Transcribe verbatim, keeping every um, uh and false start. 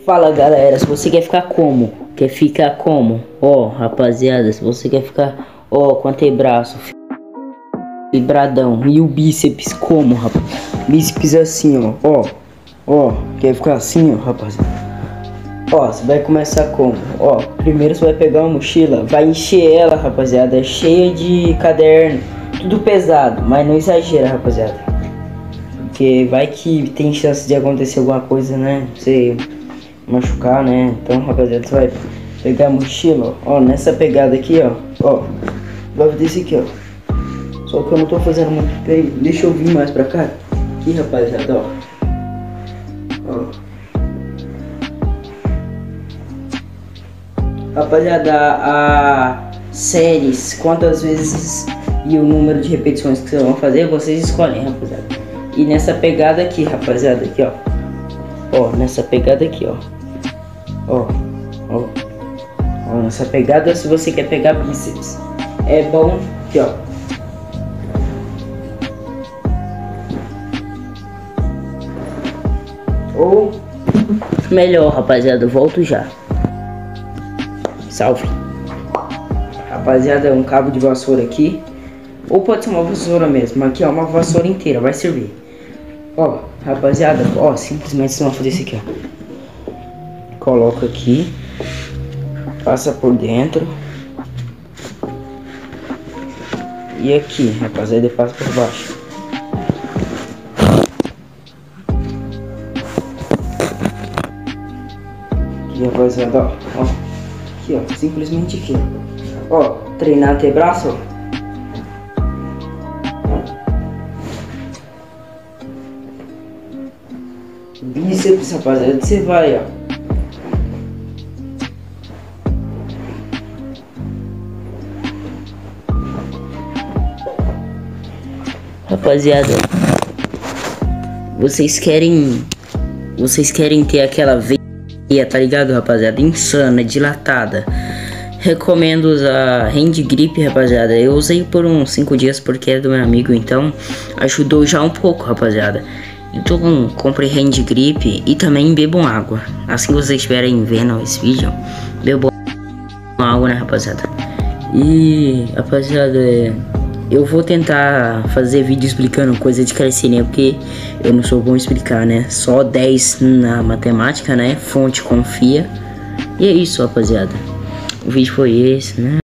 Fala galera, se você quer ficar como? Quer ficar como? Ó, rapaziada, se você quer ficar, ó, com antebraço vibradão e o bíceps como, rapaz? Bíceps assim, ó, ó, ó, quer ficar assim, ó, rapaziada? Ó, você vai começar como? Ó, primeiro você vai pegar uma mochila, vai encher ela, rapaziada, cheia de caderno, tudo pesado, mas não exagera, rapaziada, porque vai que tem chance de acontecer alguma coisa, né? Você machucar, né? Então, rapaziada, você vai pegar a mochila, ó, ó, nessa pegada aqui, ó, ó, vai desse aqui, ó. Só que eu não tô fazendo muito bem. Deixa eu vir mais pra cá. Aqui, rapaziada, ó. Ó. Rapaziada, a séries, quantas vezes e o número de repetições que vocês vão fazer, vocês escolhem, rapaziada. E nessa pegada aqui, rapaziada, aqui, ó. Ó, nessa pegada aqui, ó. Ó, ó. Ó, nessa pegada, se você quer pegar bíceps, é bom aqui, ó. Ou melhor, rapaziada, eu volto já. Salve. Rapaziada, um cabo de vassoura aqui. Ou pode ser uma vassoura mesmo. Aqui, ó, uma vassoura inteira, vai servir. Ó, rapaziada, ó, simplesmente vocês vão fazer isso aqui, ó. Coloca aqui. Passa por dentro. E aqui, rapaziada, passa por baixo. Aqui, rapaziada, ó, ó, aqui, ó, simplesmente aqui, ó, treinar antebraço, ó. Bíceps, rapaziada, você vai, ó. Rapaziada, vocês querem, vocês querem ter aquela veia, tá ligado, rapaziada? Insana, dilatada. Recomendo usar Hand Grip, rapaziada. Eu usei por uns cinco dias porque é do meu amigo, então ajudou já um pouco, rapaziada. Então compre Hand Grip e também bebam água. Assim que vocês estiverem vendo esse vídeo, bebam água, né, rapaziada? E, rapaziada, eu vou tentar fazer vídeo explicando coisa de calistenia, porque eu não sou bom em explicar, né? Só dez na matemática, né? Fonte confia. E é isso, rapaziada. O vídeo foi esse, né?